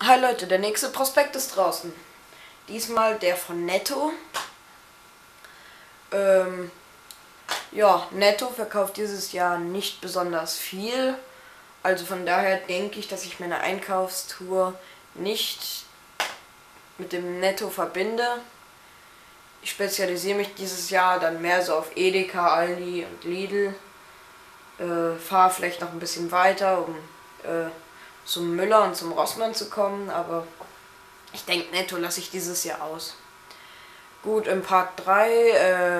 Hi Leute, der nächste Prospekt ist draußen. Diesmal der von Netto. Ja, Netto verkauft dieses Jahr nicht besonders viel. Also von daher denke ich, dass ich meine Einkaufstour nicht mit dem Netto verbinde. Ich spezialisiere mich dieses Jahr dann mehr so auf Edeka, Aldi und Lidl. Fahre vielleicht noch ein bisschen weiter, um zum Müller und zum Rossmann zu kommen, aber ich denke, Netto lasse ich dieses Jahr aus. Gut, im Part 3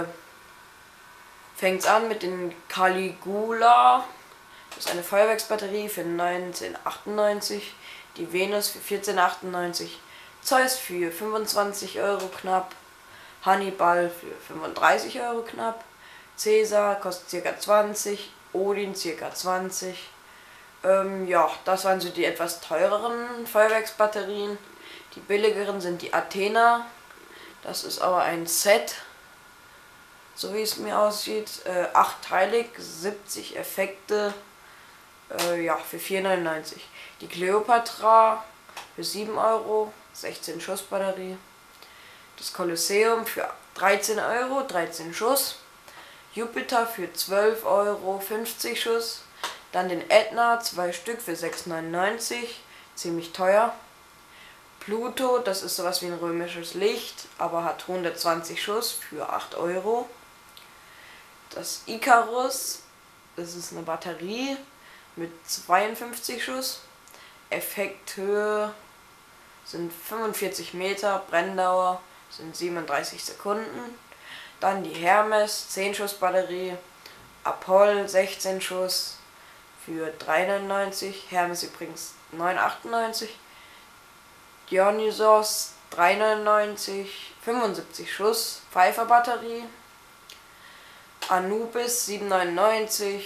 fängt es an mit den Caligula. Das ist eine Feuerwerksbatterie für 19,98. Die Venus für 14,98. Zeus für 25 Euro knapp. Hannibal für 35 Euro knapp. Cäsar kostet ca. 20. Odin ca. 20. Ja, das waren so die etwas teureren Feuerwerksbatterien. Die billigeren sind die Athena. Das ist aber ein Set, so wie es mir aussieht. 8-teilig, 70 Effekte, ja, für 4,99. Die Cleopatra für 7 Euro, 16 Schuss Batterie. Das Kolosseum für 13 Euro, 13 Schuss. Jupiter für 12 Euro, 50 Schuss. Dann den Ätna, 2 Stück für 6,99, ziemlich teuer. Pluto, das ist sowas wie ein römisches Licht, aber hat 120 Schuss für 8 Euro. Das Icarus, das ist eine Batterie mit 52 Schuss. Effekthöhe sind 45 Meter, Brenndauer sind 37 Sekunden. Dann die Hermes, 10 Schuss Batterie. Apoll, 16 Schuss für 3,99. Hermes übrigens 9,98. Dionysos 3,99. 75 Schuss Pfeiffer Batterie. Anubis 7,99.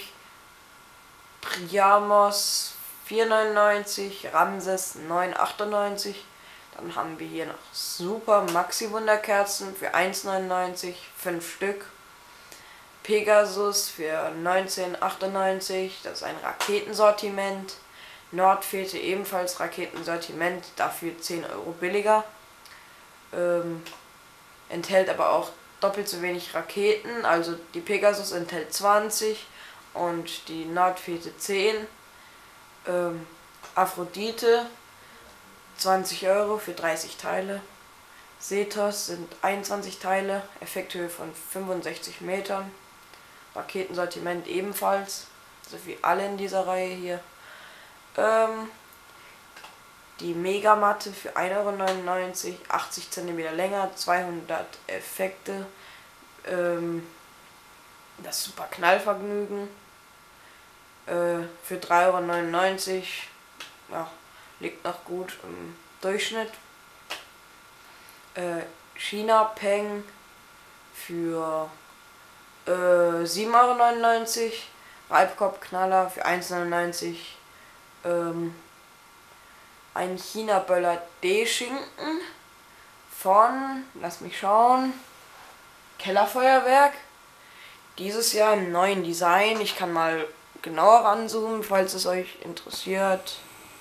Priamos 4,99. Ramses 9,98. Dann haben wir hier noch Super Maxi Wunderkerzen für 1,99, 5 Stück. Pegasus für 19,98, das ist ein Raketensortiment. Nordfete ebenfalls Raketensortiment, dafür 10 Euro billiger. Enthält aber auch doppelt so wenig Raketen, also die Pegasus enthält 20 und die Nordfete 10. Aphrodite 20 Euro für 30 Teile. Sethos sind 21 Teile, Effekthöhe von 65 Metern. Raketensortiment ebenfalls, so wie alle in dieser Reihe hier. Die Megamatte für 1,99 Euro, 80 cm länger, 200 Effekte. Das Super Knallvergnügen für 3,99 Euro. Ja, liegt noch gut im Durchschnitt. China Peng für 7,99 Euro. Reibkorbknaller für 1,99 Euro. Ein China-Böller D-Schinken von, lass mich schauen, Kellerfeuerwerk. Dieses Jahr im neuen Design. Ich kann mal genauer ranzoomen, falls es euch interessiert.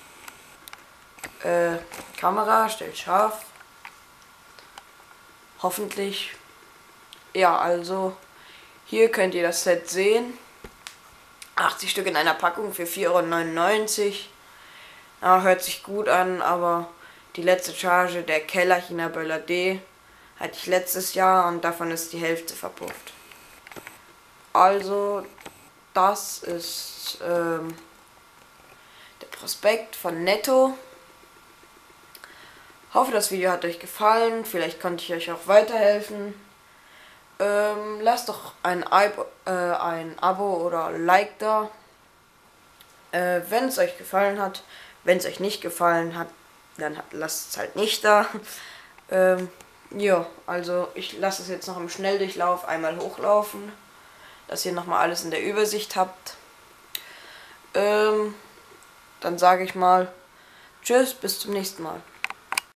Kamera stellt scharf. Hoffentlich. Ja, also hier könnt ihr das Set sehen. 80 Stück in einer Packung für 4,99 Euro. Ja, hört sich gut an, aber die letzte Charge der Keller China Böller D hatte ich letztes Jahr und davon ist die Hälfte verpufft. Also, das ist der Prospekt von Netto. Hoffe, das Video hat euch gefallen. Vielleicht konnte ich euch auch weiterhelfen. Lasst doch ein Abo oder Like da, wenn es euch gefallen hat. Wenn es euch nicht gefallen hat, dann lasst es halt nicht da. Ja, also ich lasse es jetzt noch im Schnelldurchlauf einmal hochlaufen, dass ihr nochmal alles in der Übersicht habt. Dann sage ich mal, tschüss, bis zum nächsten Mal.